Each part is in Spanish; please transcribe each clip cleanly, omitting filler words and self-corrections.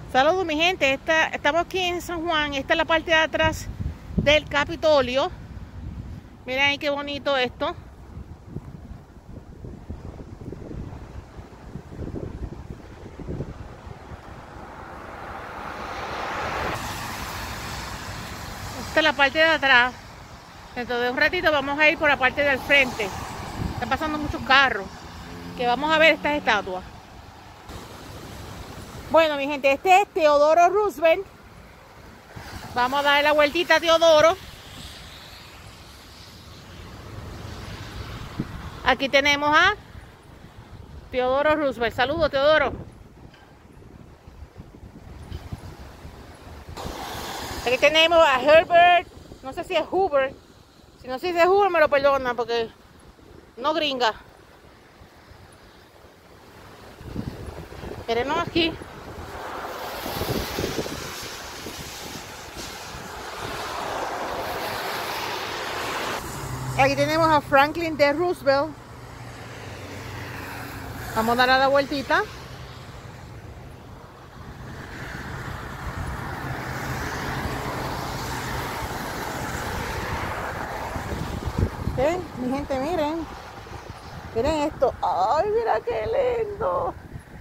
Saludos mi gente, estamos aquí en San Juan, esta es la parte de atrás del Capitolio. Miren ahí qué bonito esto. Esta es la parte de atrás. Dentro de un ratito vamos a ir por la parte del frente. Están pasando muchos carros, que vamos a ver estas estatuas. Bueno mi gente, este es Teodoro Roosevelt. Vamos a darle la vueltita a Teodoro. Aquí tenemos a Teodoro Roosevelt. Saludos, Teodoro. Aquí tenemos a Herbert. No sé si es Hoover. Si no sé si es Hoover me lo perdona porque no gringa. Mírenos aquí. Aquí tenemos a Franklin D. Roosevelt. Vamos a dar la vueltita. ¿Ven? Mi gente, miren. Miren esto. ¡Ay, mira qué lindo!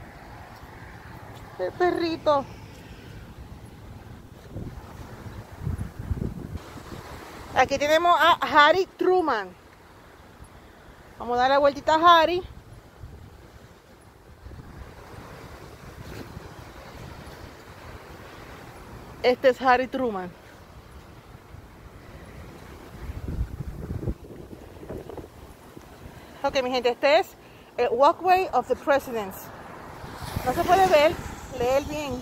El perrito. Aquí tenemos a Harry Truman. Vamos a dar la vueltita a Harry. Este es Harry Truman. Ok, mi gente, este es el Walkway of the Presidents. No se puede ver, leer bien.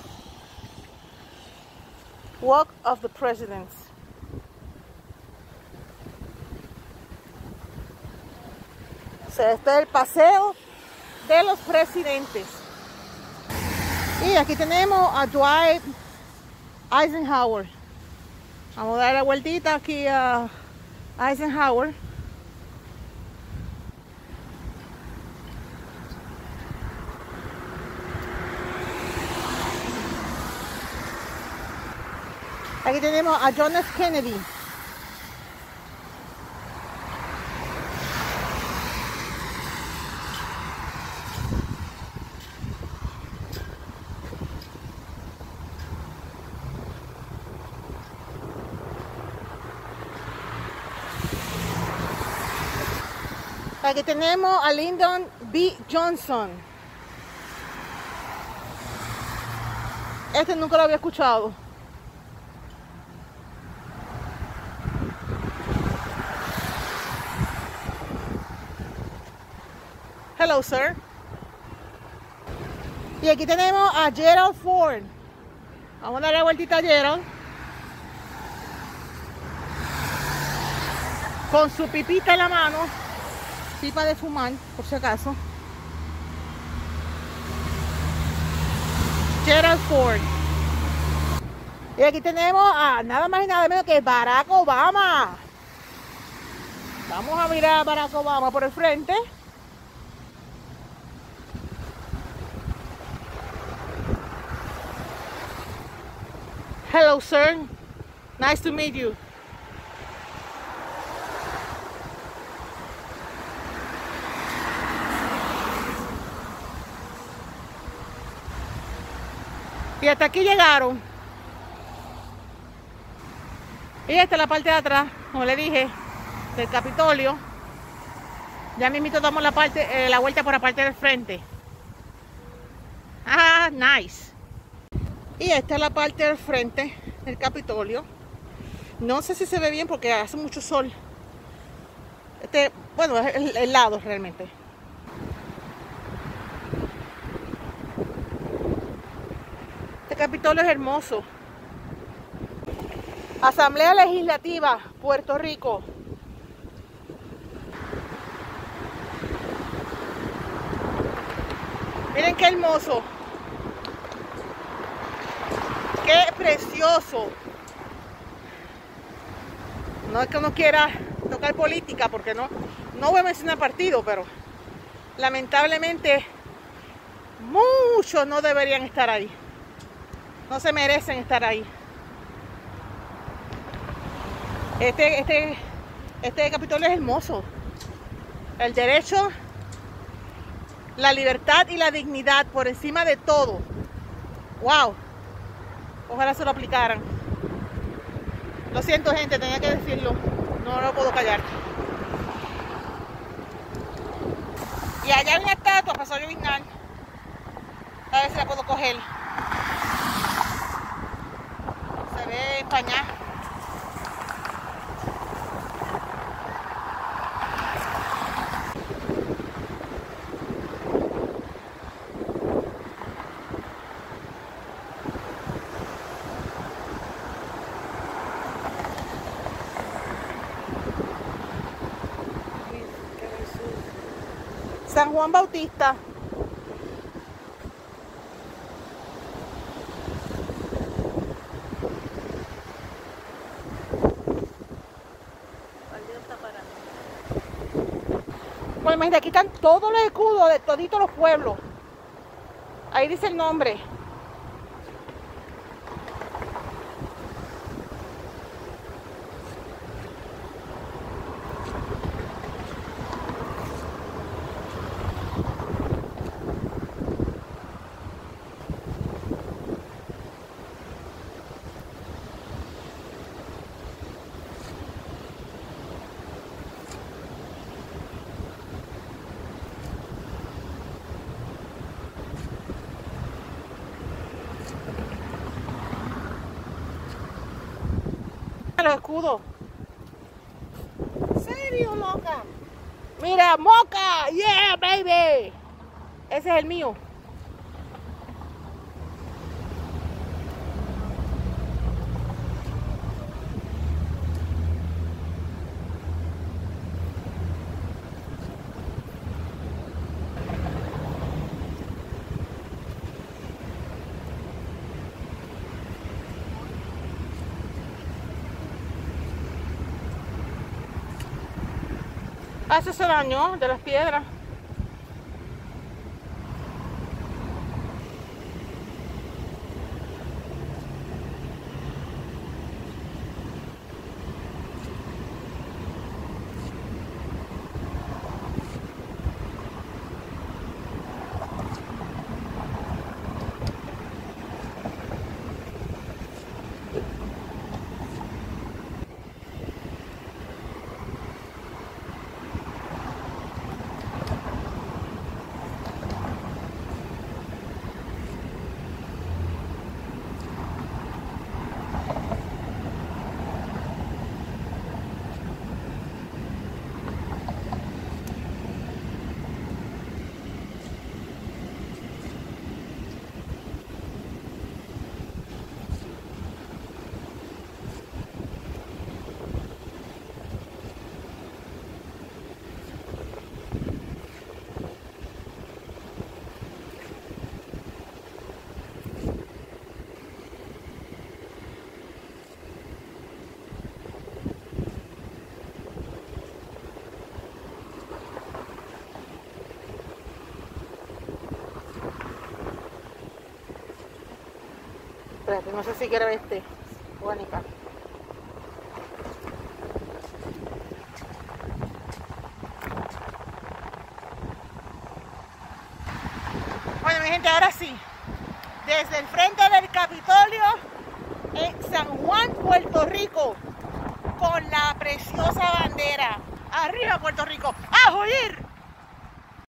Walk of the Presidents. O sea, este es el paseo de los presidentes. Y aquí tenemos a Dwight Eisenhower. Vamos a dar la vueltita aquí a Eisenhower. Aquí tenemos a John F. Kennedy. Aquí tenemos a Lyndon B. Johnson. Este nunca lo había escuchado. Hello, sir. Y aquí tenemos a Gerald Ford. Vamos a dar la vueltita a Gerald. Con su pipita en la mano. Pipa de fumar, por si acaso. Gerald Ford. Y aquí tenemos a nada más y nada menos que Barack Obama. Vamos a mirar a Barack Obama por el frente. Hello, sir. Nice to meet you. Y hasta aquí llegaron. Y esta es la parte de atrás, como le dije, del Capitolio. Ya mismito damos la vuelta por la parte del frente. Ah, nice. Y esta es la parte del frente del Capitolio. No sé si se ve bien porque hace mucho sol. Bueno, es el lado realmente. Este Capitolio es hermoso. Asamblea Legislativa, Puerto Rico. Miren qué hermoso. Qué precioso. No es que uno quiera tocar política, porque no voy a mencionar partido, pero lamentablemente muchos no deberían estar ahí. No se merecen estar ahí. Este Capitolio es hermoso. El derecho, la libertad y la dignidad por encima de todo. Wow. Ojalá se lo aplicaran. Lo siento, gente, tenía que decirlo. No lo puedo callar. Y allá hay una estatua para Osorio Vignal. A ver si la puedo coger. Se ve empañada. San Juan Bautista. Bueno, imagínate, aquí están todos los escudos de toditos los pueblos. Ahí dice el nombre. Los escudos. ¿En serio, loca? Mira, Moca, yeah, baby. Ese es el mío. Ah, eso se dañó de las piedras. Espérate, no sé si quiero este. Guanica. Bueno, mi gente, ahora sí. Desde el frente del Capitolio en San Juan, Puerto Rico, con la preciosa bandera. ¡Arriba, Puerto Rico! ¡A huir!